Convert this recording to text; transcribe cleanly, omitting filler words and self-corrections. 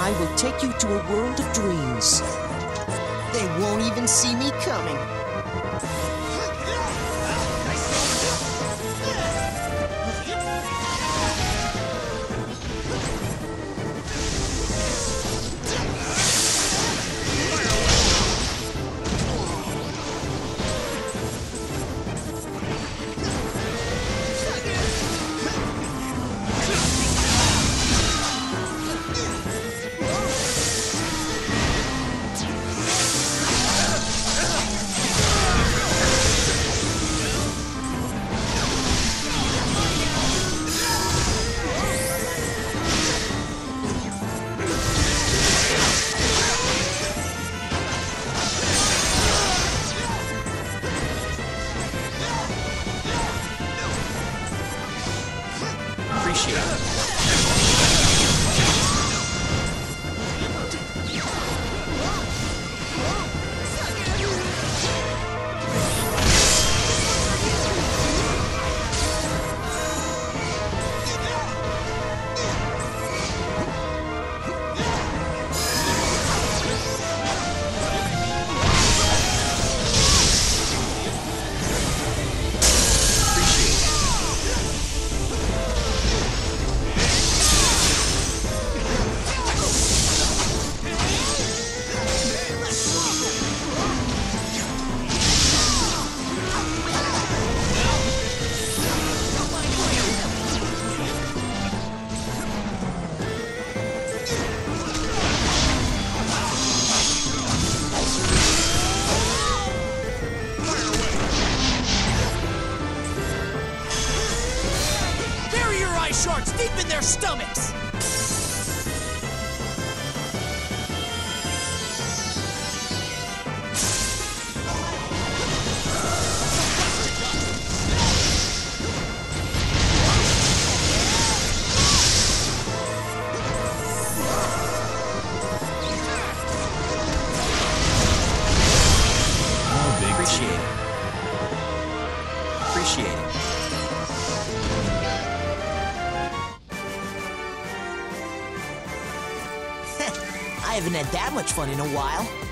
I will take you to a world of dreams. They won't even see me coming. Appreciate it. Sharks deep in their stomachs! Appreciate it. Appreciate it. I haven't had that much fun in a while.